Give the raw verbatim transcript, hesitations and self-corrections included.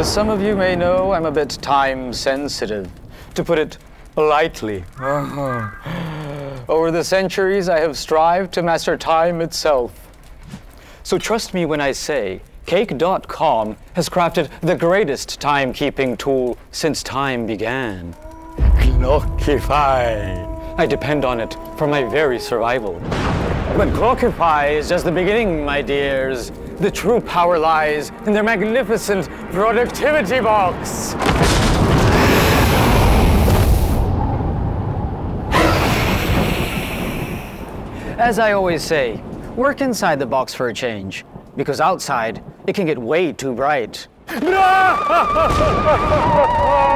As some of you may know, I'm a bit time sensitive, to put it lightly. Over the centuries, I have strived to master time itself. So trust me when I say, Cake dot com has crafted the greatest timekeeping tool since time began. Clockify. I depend on it for my very survival. But Clockify is just the beginning, my dears. The true power lies in their magnificent productivity box. As I always say, work inside the box for a change, because outside, it can get way too bright.